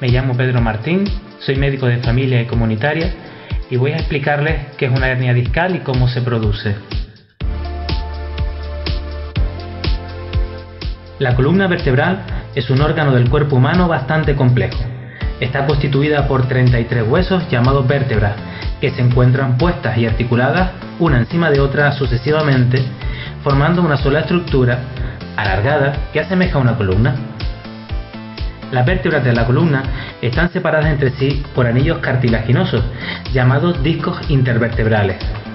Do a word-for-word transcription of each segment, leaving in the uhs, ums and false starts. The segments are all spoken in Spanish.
Me llamo Pedro Martín, soy médico de familia y comunitaria y voy a explicarles qué es una hernia discal y cómo se produce. La columna vertebral es un órgano del cuerpo humano bastante complejo. Está constituida por treinta y tres huesos llamados vértebras, que se encuentran puestas y articuladas una encima de otra sucesivamente, formando una sola estructura alargada que asemeja a una columna. Las vértebras de la columna están separadas entre sí por anillos cartilaginosos, llamados discos intervertebrales.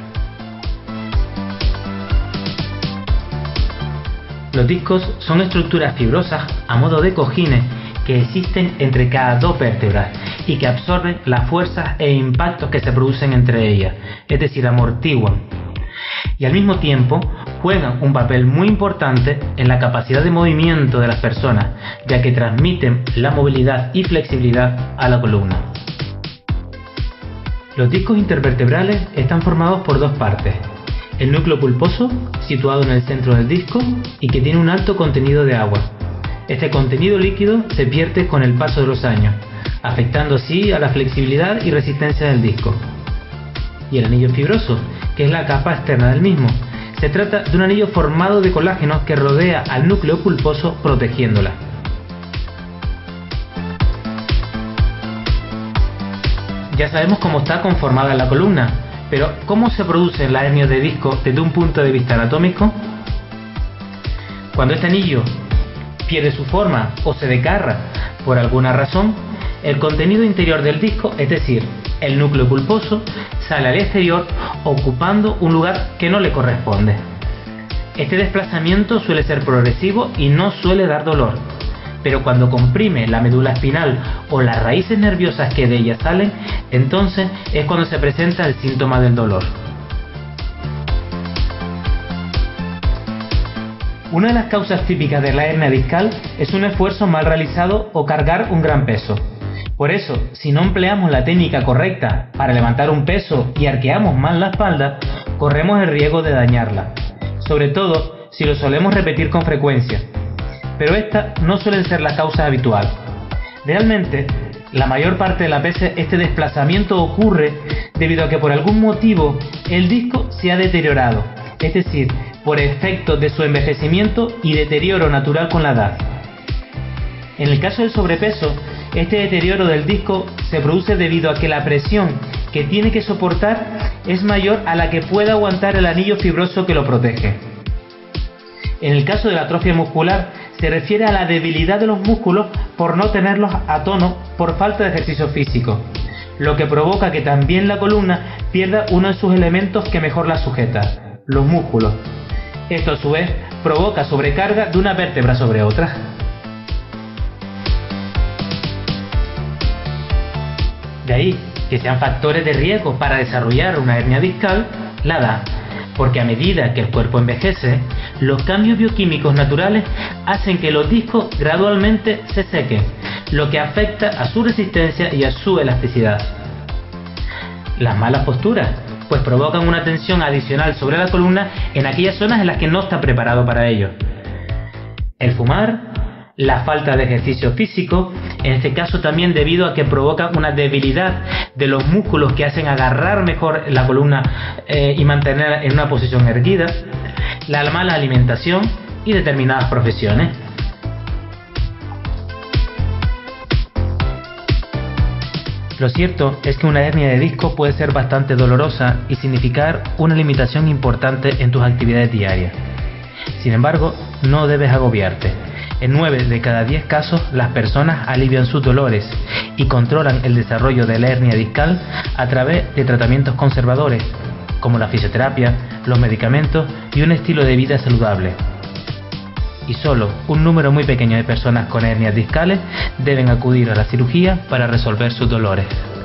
Los discos son estructuras fibrosas a modo de cojines que existen entre cada dos vértebras y que absorben las fuerzas e impactos que se producen entre ellas, es decir, amortiguan. Y al mismo tiempo juegan un papel muy importante en la capacidad de movimiento de las personas, ya que transmiten la movilidad y flexibilidad a la columna. Los discos intervertebrales están formados por dos partes: el núcleo pulposo, situado en el centro del disco y que tiene un alto contenido de agua. Este contenido líquido se pierde con el paso de los años, afectando así a la flexibilidad y resistencia del disco. Y el anillo fibroso, que es la capa externa del mismo. Se trata de un anillo formado de colágeno que rodea al núcleo pulposo protegiéndola. Ya sabemos cómo está conformada la columna, pero ¿cómo se producen las hernias de disco desde un punto de vista anatómico? Cuando este anillo pierde su forma o se desgarra por alguna razón, el contenido interior del disco, es decir, el núcleo pulposo, sale al exterior ocupando un lugar que no le corresponde. Este desplazamiento suele ser progresivo y no suele dar dolor, pero cuando comprime la médula espinal o las raíces nerviosas que de ella salen, entonces es cuando se presenta el síntoma del dolor. Una de las causas típicas de la hernia discal es un esfuerzo mal realizado o cargar un gran peso. Por eso, si no empleamos la técnica correcta para levantar un peso y arqueamos mal la espalda, corremos el riesgo de dañarla, sobre todo si lo solemos repetir con frecuencia. Pero estas no suelen ser la causa habitual. Realmente, la mayor parte de las veces este desplazamiento ocurre debido a que por algún motivo el disco se ha deteriorado, es decir, por efectos de su envejecimiento y deterioro natural con la edad. En el caso del sobrepeso, este deterioro del disco se produce debido a que la presión que tiene que soportar es mayor a la que puede aguantar el anillo fibroso que lo protege. En el caso de la atrofia muscular, se refiere a la debilidad de los músculos por no tenerlos a tono por falta de ejercicio físico, lo que provoca que también la columna pierda uno de sus elementos que mejor la sujeta, los músculos. Esto a su vez provoca sobrecarga de una vértebra sobre otra. De ahí que sean factores de riesgo para desarrollar una hernia discal la edad, porque a medida que el cuerpo envejece, los cambios bioquímicos naturales hacen que los discos gradualmente se sequen, lo que afecta a su resistencia y a su elasticidad. Las malas posturas, pues provocan una tensión adicional sobre la columna en aquellas zonas en las que no está preparado para ello. El fumar, la falta de ejercicio físico, en este caso también debido a que provoca una debilidad de los músculos que hacen agarrar mejor la columna eh, y mantenerla en una posición erguida, la mala alimentación y determinadas profesiones. Lo cierto es que una hernia de disco puede ser bastante dolorosa y significar una limitación importante en tus actividades diarias. Sin embargo, no debes agobiarte. En nueve de cada diez casos, las personas alivian sus dolores y controlan el desarrollo de la hernia discal a través de tratamientos conservadores, como la fisioterapia, los medicamentos y un estilo de vida saludable. Y solo un número muy pequeño de personas con hernias discales deben acudir a la cirugía para resolver sus dolores.